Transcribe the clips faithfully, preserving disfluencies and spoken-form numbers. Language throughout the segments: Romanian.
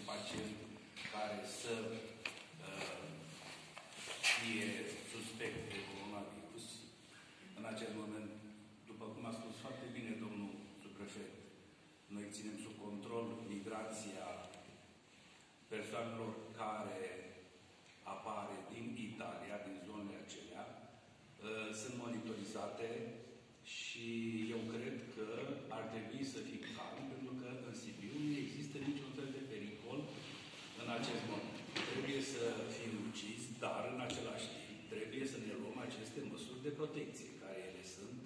pacient care să uh, fie suspect de coronavirus. În acest moment, după cum a spus foarte bine domnul subprefect, noi ținem sub control migrația persoanelor care apare din Italia, din zonele acelea, sunt monitorizate și eu cred că ar trebui să fim calmi, pentru că în Sibiu nu există niciun fel de pericol în acest moment. Trebuie să fim lucizi, dar în același timp trebuie să ne luăm aceste măsuri de protecție, care ele sunt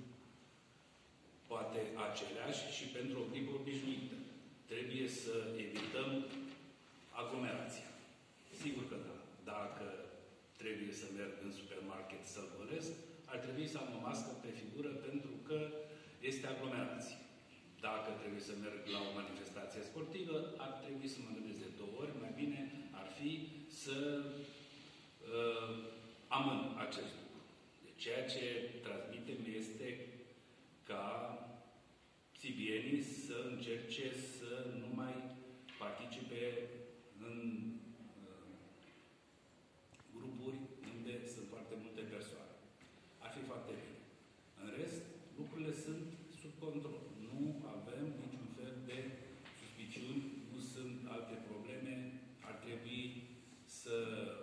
poate aceleași și pentru o gripă obișnuită. Trebuie să evităm aglomerația. Sigur că da. Dacă trebuie să merg în supermarket să-l golesc, ar trebui să am o mască pe figură pentru că este aglomerație. Dacă trebuie să merg la o manifestație sportivă, ar trebui să mă gândesc de două ori. Mai bine ar fi să uh, amân acest lucru. Deci, ceea ce transmitem este ca sibienii să încerce să nu mai participe în uh, grupuri unde sunt foarte multe persoane. Ar fi foarte bine. În rest, lucrurile sunt sub control. Nu avem niciun fel de suspiciuni, nu sunt alte probleme. Ar trebui să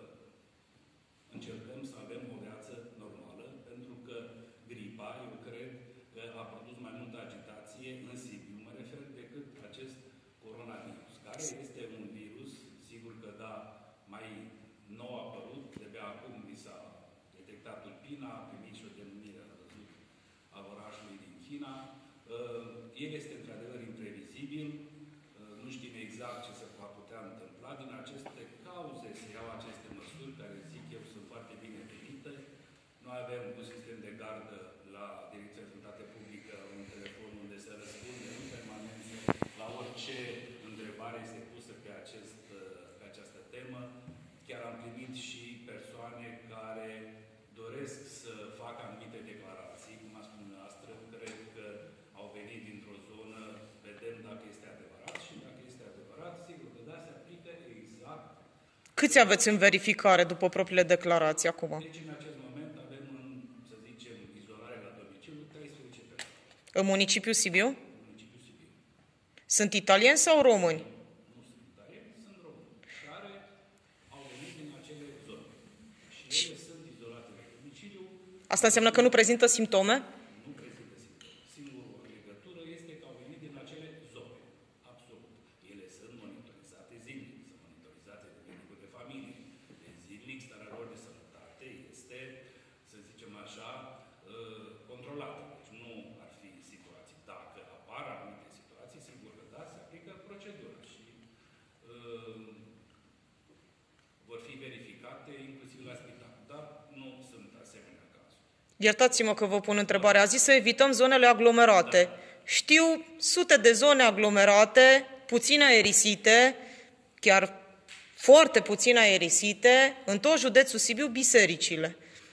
încercăm să avem o viață normală, pentru că gripa, eu cred, că a produs mai multă agitație în Sibiu, mă refer, decât acest coronavirus, care este un virus, sigur că da, mai nou apărut, de-abia acum mi s-a detectat tulpina, a primit și o denumire, a văzut, a orașului din China. El este într-adevăr imprevizibil, nu știm exact ce se va putea întâmpla. Din aceste cauze se iau aceste măsuri, care zic eu sunt foarte bine venite. Noi avem un sistem de gardă la Direcția de Sănătate Publică, un telefon unde se răspunde în permanență la orice întrebare este pusă pe, acest, pe această temă. Chiar am primit și persoane care doresc să facă anumite declarații, cum a spus dumneavoastră, cred că au venit dintr-o zonă, vedem dacă este adevărat și dacă este adevărat, sigur că da, se aplică exact. Câți aveți în verificare după propriile declarații acum? Deci în acest moment avem, în, să zicem, izolare la domiciliu, treisprezece persoane. În municipiul Sibiu? În municipiul Sibiu. Sunt italieni sau români? Nu sunt italieni, sunt români, care au venit din acele zone. Și ele sunt izolate la domiciliu. Asta înseamnă că nu prezintă simptome? Nu prezintă simptome. Singura legătură este că au venit din acele zone. Absolut. Ele sunt monitorizate zilnic, sunt monitorizate de medicul de familie. De zilnic, starea lor de sănătate este, să zicem așa, controlată. Deci nu ar fi situații. Dacă apar anumite situații, sigur că da, se aplică procedura și uh, vor fi verificate inclusiv la spital. Dar nu sunt asemenea cazuri. Iertați-mă că vă pun întrebarea. A zis să evităm zonele aglomerate. Da. Știu sute de zone aglomerate, puțin aerisite, chiar foarte puțin aerisite, în tot județul Sibiu, bisericile.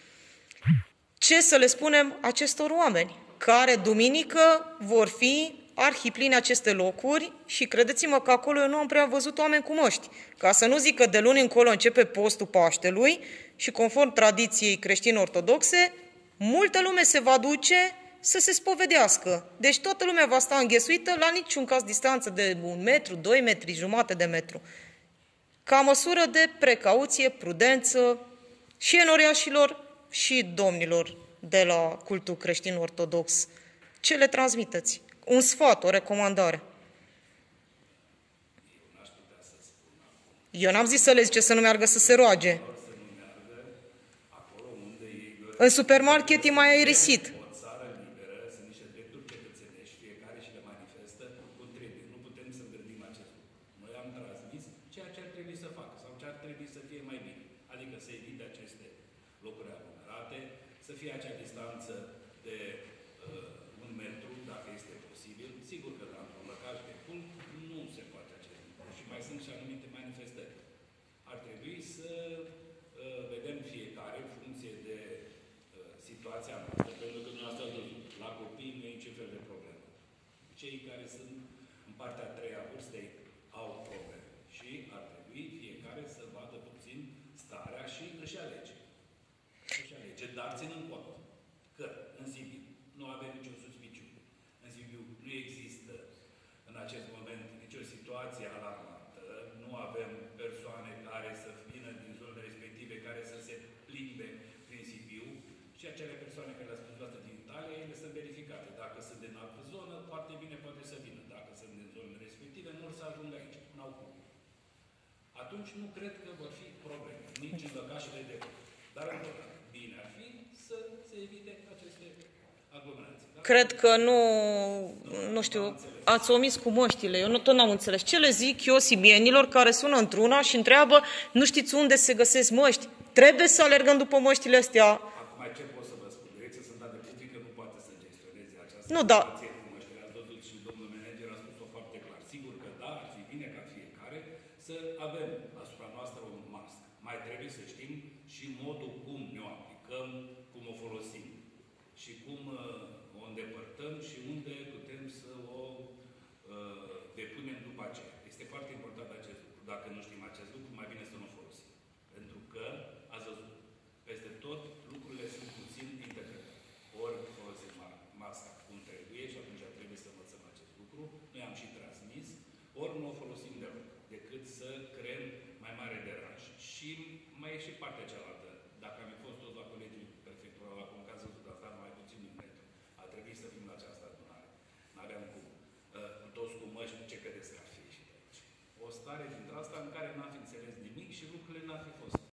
Ce să le spunem acestor oameni, care duminică vor fi arhipline aceste locuri și credeți-mă că acolo eu nu am prea văzut oameni cu măști. Ca să nu zic că de luni încolo începe postul Paștelui și conform tradiției creștin-ortodoxe, multă lume se va duce să se spovedească. Deci toată lumea va sta înghesuită la niciun caz distanță de un metru, doi metri, jumate de metru. Ca măsură de precauție, prudență și enoriașilor și domnilor de la cultul creștin-ortodox. Ce le transmiteți? Un sfat, o recomandare. Eu n-am zis să le zice să nu meargă să se roage. În supermarket e mai aerisit. Să fie acea distanță de uh, un metru, dacă este posibil. Sigur că la un lăcaș de cult nu se poate acest lucru. Și mai sunt și anumite manifestări. Ar trebui să uh, vedem fiecare în funcție de uh, situația noastră, pentru că dumneavoastră ați văzut, la copii nu e niciun fel de problemă. Cei care sunt în partea a treia vârstei au probleme. Și ar situație alarmantă, nu avem persoane care să vină din zonele respective, care să se plimbe prin Sibiu și acele persoane care le-a spus dată din Italia, ele sunt verificate. Dacă sunt din altă zonă, foarte bine poate să vină. Dacă sunt din zonele respective, nu să ajungă aici. N-au cum. Atunci nu cred că vor fi probleme, nici în lăcașele de vot. Dar, întotdeauna, bine ar fi să se evite aceste aglomerații. Da? Cred că nu, nu știu, ați omis cu măștile. Eu nu, tot n-am înțeles. Ce le zic eu sibienilor care sună într-una și întreabă, nu știți unde se găsesc măști? Trebuie să alergăm după măștile astea. Acum, ce pot să vă spun? Direcția Sănătate Publică nu poate să gestioneze această Nu, da. situație cu măștile. Ați văzut și domnul manager a spus-o foarte clar. Sigur că da, ar fi bine ca fiecare să avem asupra noastră un mască. Mai trebuie să știm și modul cum ne o aplicăm, cum o folosim și cum uh, o îndepărtăm și unde putem să o uh, depunem după aceea. Este foarte important acest lucru. Dacă nu știm acest lucru, mai bine să nu o folosim. Pentru că, ați văzut, peste tot lucrurile sunt puțin interpretate. Ori folosim masca cum trebuie și atunci trebuie să învățăm acest lucru. Noi am și transmis, ori nu o folosim deloc, decât să creăm mai mare deranj. Și mai e și partea cealaltă. Dacă am fost toți la colegiul prefectural, la concazul de asta, mai puțin un metru. A trebuit să fim la această adunare. N-aveam cum. Uh, toți cu măști, ce credeți că ar fi ieșit aici? O stare dintre asta în care